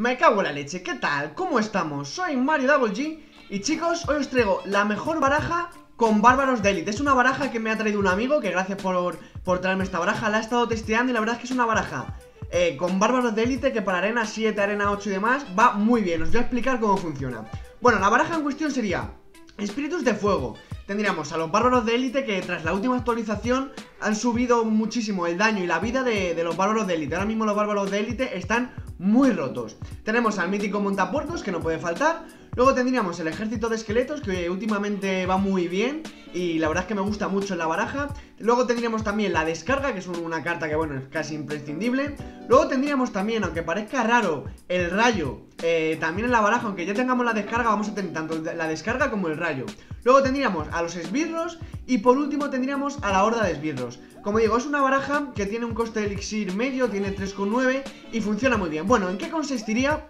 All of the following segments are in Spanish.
Me cago en la leche, ¿qué tal? ¿Cómo estamos? Soy Mario Double G y chicos, hoy os traigo la mejor baraja con bárbaros de élite. Es una baraja que me ha traído un amigo, que gracias por traerme esta baraja. La he estado testeando y la verdad es que es una baraja con bárbaros de élite que para arena 7, arena 8 y demás va muy bien. Os voy a explicar cómo funciona. Bueno, la baraja en cuestión sería espíritus de fuego. Tendríamos a los bárbaros de élite que tras la última actualización han subido muchísimo el daño y la vida de los bárbaros de élite. Ahora mismo los bárbaros de élite están muy rotos. Tenemos al mítico montapuercos, que no puede faltar. Luego tendríamos el ejército de esqueletos, que últimamente va muy bien y la verdad es que me gusta mucho en la baraja. Luego tendríamos también la descarga, que es una carta que bueno, es casi imprescindible. Luego tendríamos también, aunque parezca raro, el rayo también en la baraja. Aunque ya tengamos la descarga, vamos a tener tanto la descarga como el rayo. Luego tendríamos a los esbirros y por último tendríamos a la horda de esbirros. Como digo, es una baraja que tiene un coste de elixir medio, tiene 3,9 y funciona muy bien. Bueno, ¿en qué consistiría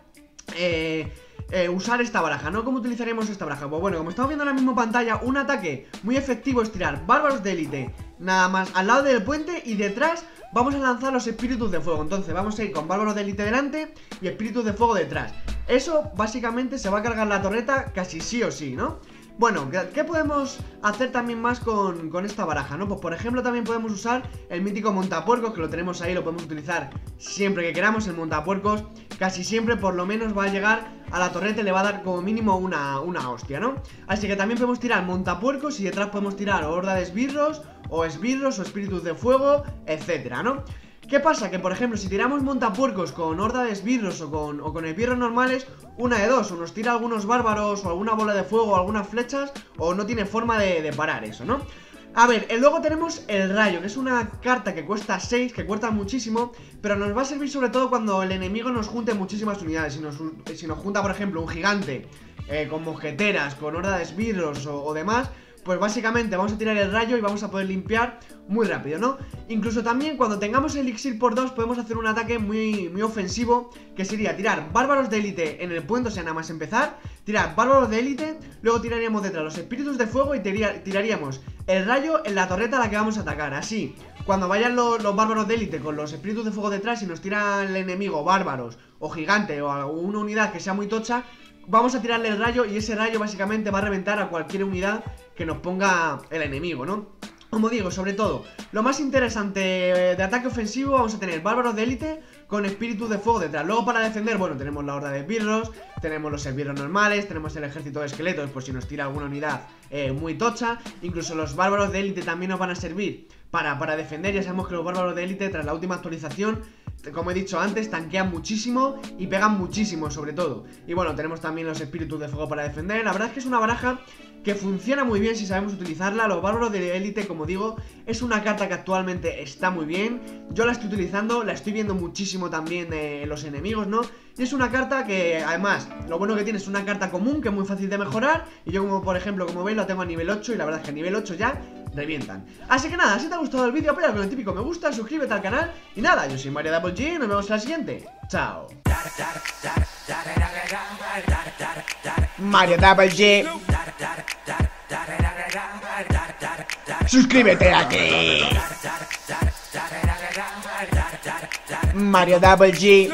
usar esta baraja, ¿no? ¿Cómo utilizaremos esta baraja? Pues bueno, como estamos viendo en la misma pantalla, un ataque muy efectivo es tirar bárbaros de élite nada más al lado del puente y detrás vamos a lanzar los espíritus de fuego. Entonces vamos a ir con bárbaros de élite delante y espíritus de fuego detrás. Eso básicamente se va a cargar la torreta casi sí o sí, ¿no? Bueno, ¿qué podemos hacer también más con esta baraja, no? Pues por ejemplo también podemos usar el mítico montapuercos, que lo tenemos ahí, lo podemos utilizar siempre que queramos. El montapuercos casi siempre por lo menos va a llegar a la torreta y le va a dar como mínimo una hostia, ¿no? Así que también podemos tirar montapuercos y detrás podemos tirar horda de esbirros o espíritus de fuego, etcétera, ¿no? ¿Qué pasa? Que por ejemplo si tiramos montapuercos con horda de esbirros o con esbirros normales, una de dos: o nos tira algunos bárbaros o alguna bola de fuego o algunas flechas, o no tiene forma de parar eso, ¿no? A ver, luego tenemos el rayo, que es una carta que cuesta 6, que cuesta muchísimo, pero nos va a servir sobre todo cuando el enemigo nos junte muchísimas unidades. Si nos junta por ejemplo un gigante con mosqueteras, con horda de esbirros o demás, pues básicamente vamos a tirar el rayo y vamos a poder limpiar muy rápido, ¿no? Incluso también cuando tengamos elixir por 2 podemos hacer un ataque muy ofensivo, que sería tirar bárbaros de élite en el puente, o sea, nada más empezar, tirar bárbaros de élite, luego tiraríamos detrás los espíritus de fuego y tiraríamos el rayo en la torreta a la que vamos a atacar. Así, cuando vayan los bárbaros de élite con los espíritus de fuego detrás y nos tira el enemigo bárbaros o gigante o alguna unidad que sea muy tocha, vamos a tirarle el rayo y ese rayo básicamente va a reventar a cualquier unidad que nos ponga el enemigo, ¿no? Como digo, sobre todo, lo más interesante de ataque ofensivo, vamos a tener bárbaros de élite con espíritus de fuego detrás. Luego para defender, bueno, tenemos la horda de esbirros, tenemos los esbirros normales, tenemos el ejército de esqueletos por si nos tira alguna unidad muy tocha. Incluso los bárbaros de élite también nos van a servir para defender. Ya sabemos que los bárbaros de élite tras la última actualización, como he dicho antes, tanquean muchísimo y pegan muchísimo sobre todo. Y bueno, tenemos también los espíritus de fuego para defender. La verdad es que es una baraja que funciona muy bien si sabemos utilizarla. Los bárbaros de élite, como digo, es una carta que actualmente está muy bien. Yo la estoy utilizando, la estoy viendo muchísimo también en los enemigos, ¿no? Y es una carta que, además, lo bueno que tiene es una carta común que es muy fácil de mejorar. Y yo, como por ejemplo, como veis, la tengo a nivel 8 y la verdad es que a nivel 8 ya revientan. Así que nada, si te ha gustado el vídeo, apoya con el típico me gusta, suscríbete al canal. Y nada, yo soy Mario Double G, nos vemos en la siguiente. Chao. Mario Double G. Suscríbete aquí. Mario Double G.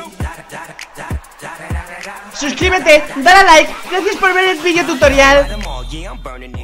Suscríbete, dale a like. Gracias por ver el video tutorial.